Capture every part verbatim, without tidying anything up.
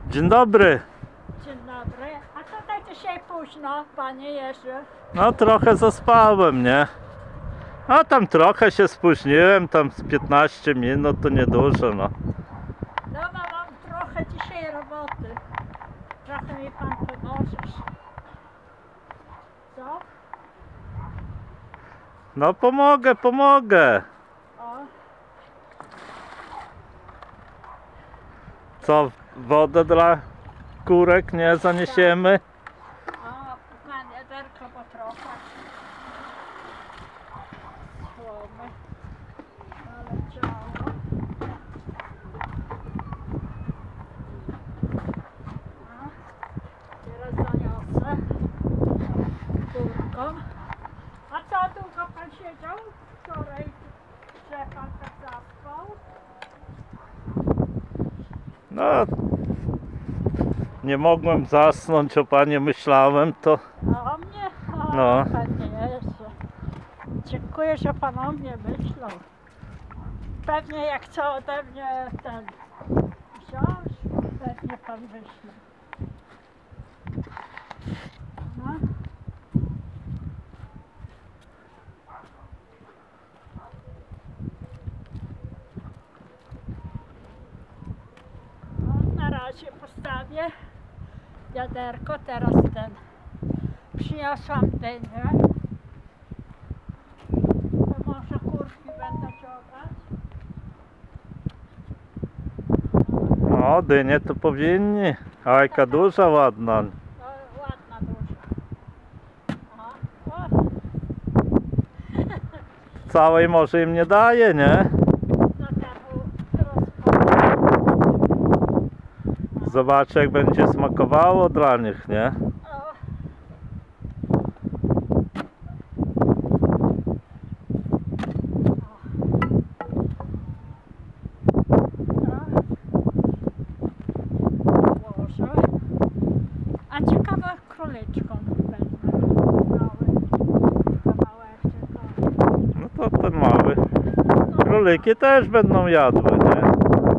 Dzień dobry. Dzień dobry. A tutaj dzisiaj późno, panie Jerzy. No trochę zaspałem, nie? A tam trochę się spóźniłem, tam z piętnaście minut to niedużo, no. No mam trochę dzisiaj roboty. Trochę mi pan pomożesz. Co? No pomogę, pomogę. O, Co, wodę dla kurek nie zaniesiemy? o, panie Derko, bo trochę. Słomy. Naleciało. A, teraz zaniosę kurką. A co, długo pan siedział wczoraj, że pan tak zaspał? No, nie mogłem zasnąć, o panie myślałem, to A o mnie? O, No. Panie Jezu. Dziękuję, że pan o mnie myślał. Pewnie jak chce ode mnie ten wziąć, pewnie pan wyśle. No. No, na razie postawię wiaderko, teraz ten przyniosłam dynię. To może kurki będą ciągać. no dynie to powinni. A jaka duża, ładna. No, ładna duża. O, o, Całej może im nie daje, nie? no temu rozpowiem. Zobaczę, jak będzie smakowało dla nich, nie? O. No. Włożę. A ciekawe królyczką wezmę. Mały kawałeczek. O. No to ten mały. Króliki też będą jadły, nie?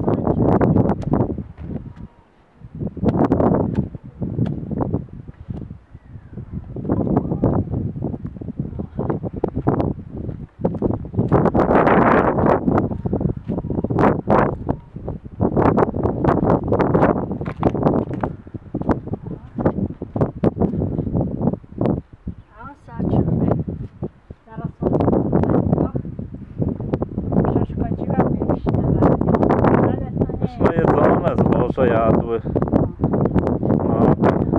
A zaczynamy. Zaraz mam przeszkodziła mi w śniadaniu, ale to nie Już jest. najedzone, zboże jadły. No,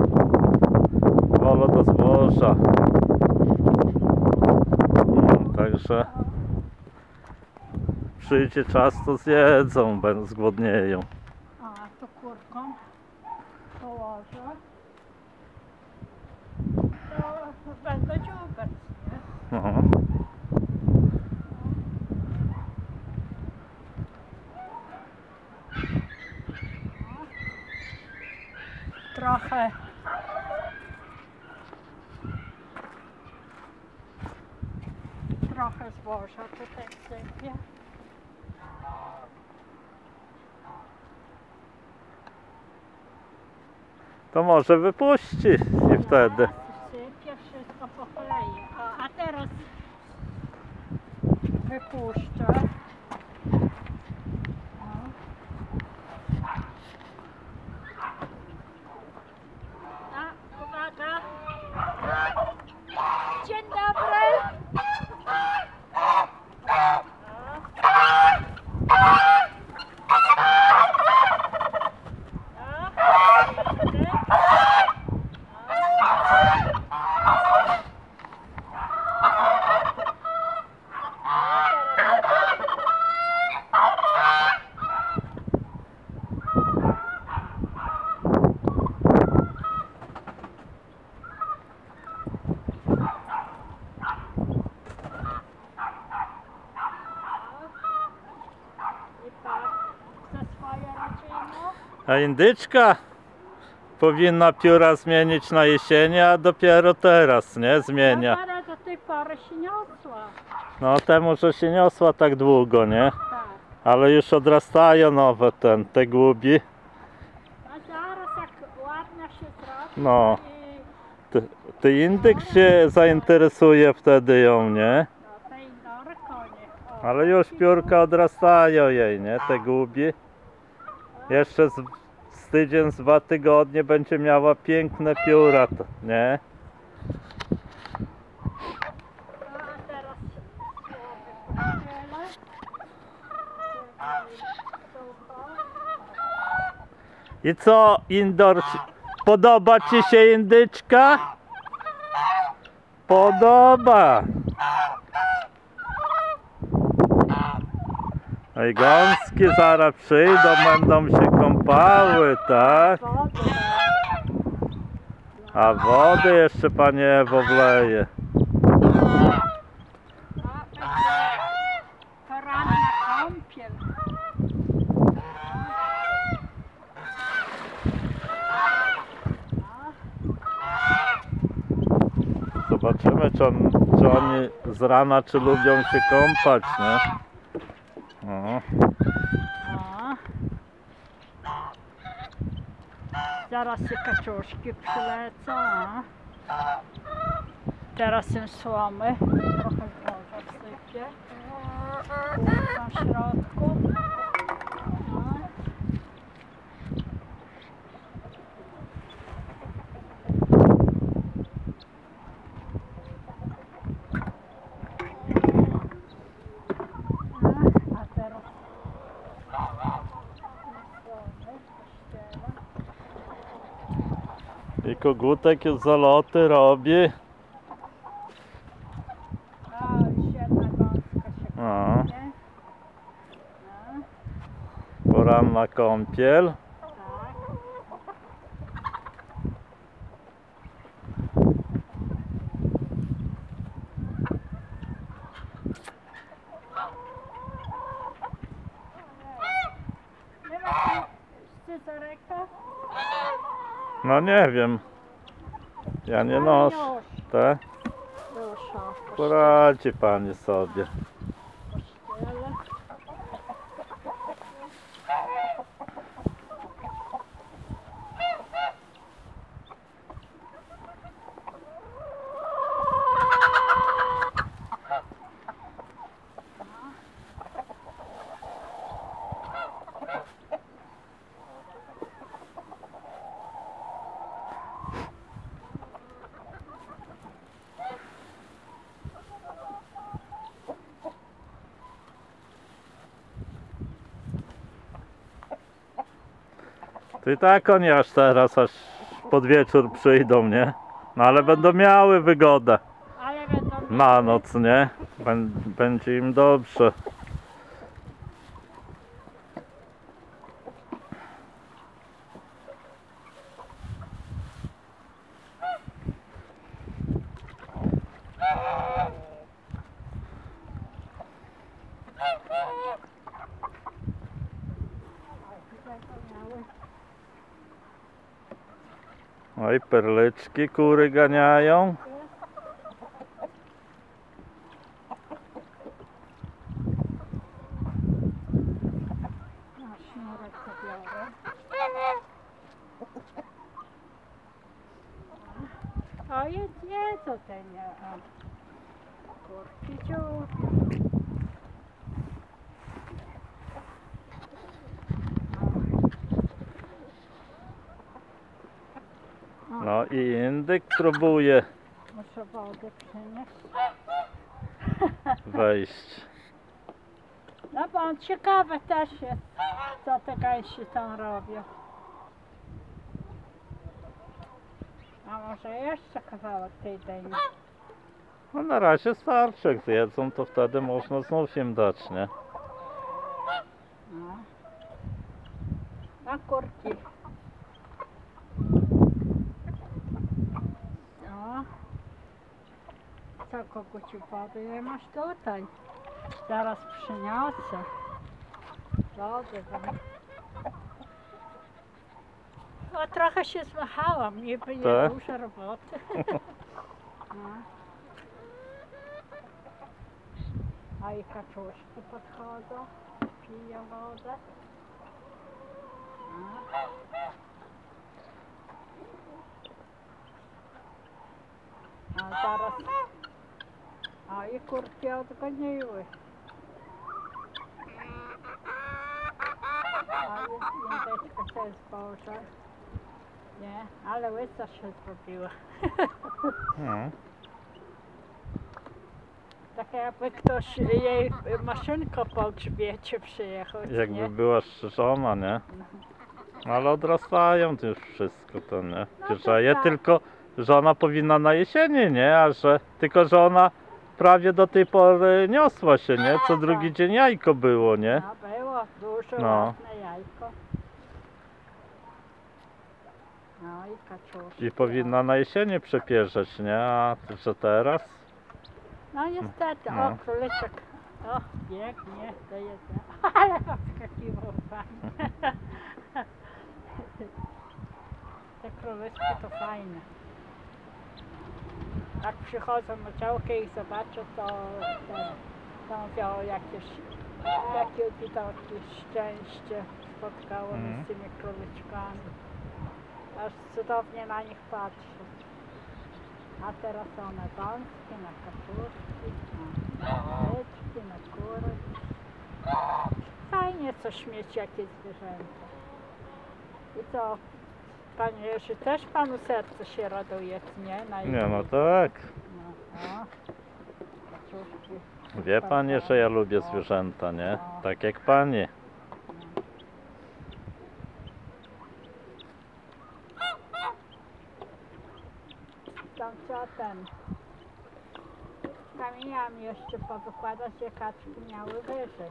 wolę do zboża. No, także przyjdzie czas, to zjedzą, będą zgłodnieją. A tu kurką położę. To będę dziubek, nie? No. Trochę trochę zboża tutaj sypię. To może wypuści i wtedy. Sypię wszystko po kolei. A, a teraz wypuszczę. O. A, uwaga. Dzień dobry. I pan ze swoje rodziny. A indyczka powinna pióra zmienić na jesienie, a dopiero teraz, nie? Zmienia. Ale do tej pory się niosła. No temu, że się niosła tak długo, nie? Tak. Ale już odrastają nowe ten, te głubi. A zaraz No, I ty, ty indyk się zainteresuje wtedy ją, nie? no tej norko nie. O, Ale już taki piórka odrastają jej, nie? Te gubi. Jeszcze z, z tydzień, z dwa tygodnie będzie miała piękne pióra, to, nie? A teraz słowy pościele. Sucho. I co, Indor, podoba ci się indyczka? Podoba. No i gąski zaraz przyjdą, będą się kąpały, tak? Wody. A wody jeszcze Pani Ewo wleje. A będzie poranna kąpiel. Zobaczymy, czy, on, czy oni z rana, czy lubią się kąpać, nie? O. O. Zaraz się kaczuszki przylecą. A. Teraz im słomy. Trochę zboża sypie. Na środku. O. A teraz I kogutek już zaloty robi. a już jedna gąska się O. kąpie. No, Poranna kąpiel. tak. Nie ma scyzoreka? No nie wiem. Ja nie noszę. Już, Te? już o, Poradzi Pani sobie. kościele. To i tak oni aż teraz, aż pod wieczór przyjdą, nie? No ale będą miały wygodę Ale będą na noc, nie? Bę- Będzie im dobrze. miały. Oj, perlyczki kury ganiają. Na sznurek pobiorę. O, jedz, jedzą te nie. O. Kurki ciut. No i indyk próbuje Muszę wodę przynieść. wejść. No bo on ciekawe też jest, co te gęsi tam robią. A może jeszcze kawałek tej dyni. No na razie starczy, jak zjedzą, to wtedy można znów im dać, nie? No. Na kurki. No. Co, koguciu, wody nie masz tutaj? Zaraz przyniosę. Wody wam. O, trochę się zmachałam, niby nie Tak? dużo roboty. No. A i kaczuszki podchodzą, piją wodę. No. zaraz. A i kurki odgoniły. A jędeczka się zboża. Nie, ale łysa się zrobiła. No. Tak jakby ktoś jej maszynką po grzbiecie przyjechał, Jakby nie? była strzyżona, nie? Ale odrastają to już wszystko to, nie? No Przecież to je tak. tylko, że ona powinna na jesieni, nie? A że, tylko, że ona prawie do tej pory niosła się, nie? Co drugi Tak. dzień jajko było, nie? No było duże, No. ładne jajko. No i kaczuszki. I powinna na jesieni przepierzeć, nie? A że teraz? No niestety, No. o królyczek. O, biegnie do jedzenia. Ale odskakiwał fajnie. Te królyczki to fajne. Jak przychodzą na działkę i zobaczę, to, to, to mówią jakieś, jakie widoki, szczęście spotkało mnie Mhm. z tymi królyczkami. Aż cudownie na nich patrzę. A teraz one gąskie, na kaczuszki, na beczki, na kury. Fajnie coś mieć, jakieś zwierzęta. I to, panie Jerzy, też panu serce się raduje, nie? Na Nie, no ich- tak. No, o. Kaczuszki. Wie panie, że ja lubię zwierzęta, nie? Tak jak pani. Tam trzeba ten kamieniami jeszcze powykładać, że kaczki miały wyżej.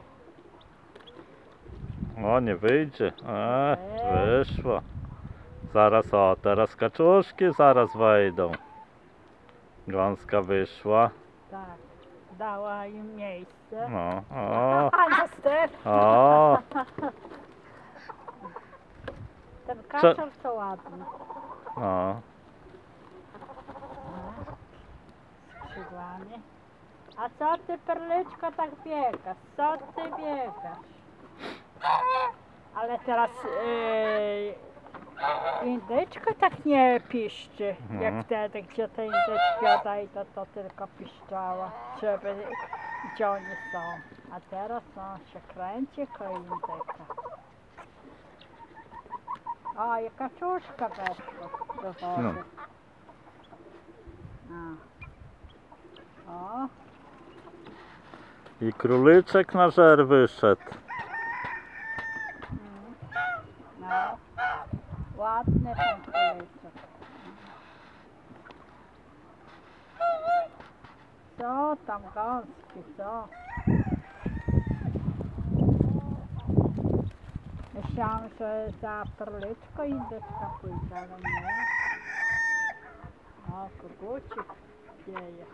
O, nie wyjdzie. E, wyszło. Zaraz, o, teraz kaczuszki zaraz wejdą. Gąska wyszła. Tak, dała im miejsce. No, o, A następna. o. Ten kaczor to ładny. No, Skrzydłami. A co ty, perlyczko, tak biegasz? Co ty biegasz? Ale teraz yy, indyczko tak nie piszczy, jak Mhm. wtedy, gdzie te indyczki odejdą, to tylko piszczała, żeby gdzie oni są. A teraz on się kręci koło indyka. O, i kaczuszka weszła do wody. A. O, i królyczek na żer wyszedł. mm, no, ładny ten króliczek. Co tam gąski, co? Myślałam, że za perliczko indyczka pójdzie, ale nie. O, kogucik wieje.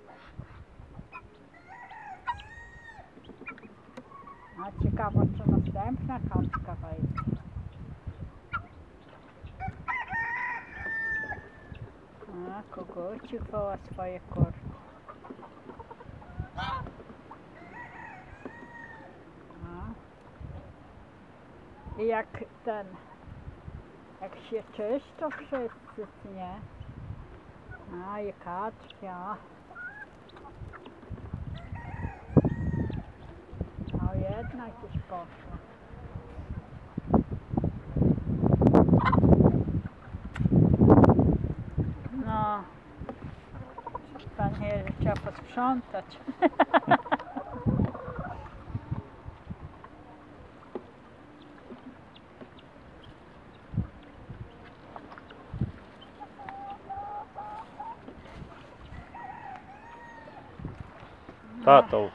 A ciekawe, czy następna kaczka wejdzie. A, kogucik woła swoje kurki. I jak ten, jak się czyszczą wszyscy, nie? A i kaczki, o. O, jedna gdzieś poszła. No, panie, trzeba posprzątać. Tatą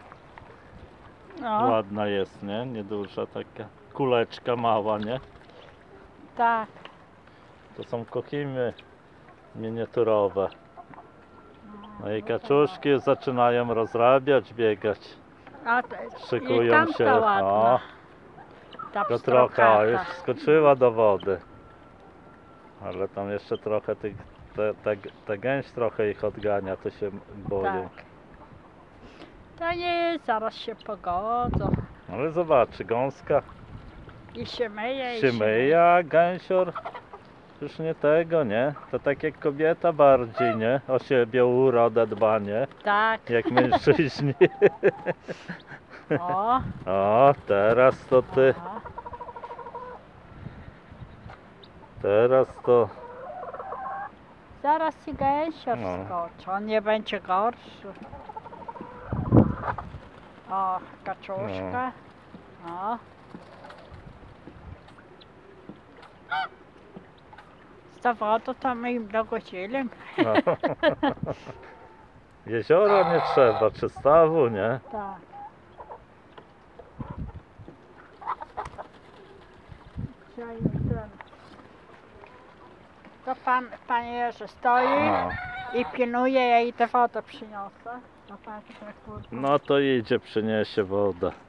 No, ładna jest, nie? Nieduża taka kuleczka mała, nie? tak. To są kokimy miniaturowe. No i kaczuszki zaczynają rozrabiać, biegać. A te, i Szykują tamta się. ładna. O, Ta to trochę, o, już pstrokata. skoczyła do wody. Ale tam jeszcze trochę tych, te, te, te gęś trochę ich odgania, to się boją. Tak. To nie, zaraz się pogodzą. Ale zobacz, gąska I się myje, i się myje, a gęsior Już nie tego, nie? To tak jak kobieta bardziej, nie? O siebie, o urodę dbanie, Tak. jak mężczyźni. O. O, teraz to ty, Aha. teraz to... Zaraz ci gęsior No. skoczy, on nie będzie gorszy. O, kaczuszka. O. Z zawodu to my im dogodzili. No. Jeziora nie trzeba, czy stawu, nie? Tak. Dzisiaj ten. To pan, panie Jerzy stoi No. i pilnuje, ja i tę wodę przyniosę. No patrz, jak kurwa. No to idzie, przyniesie wodę.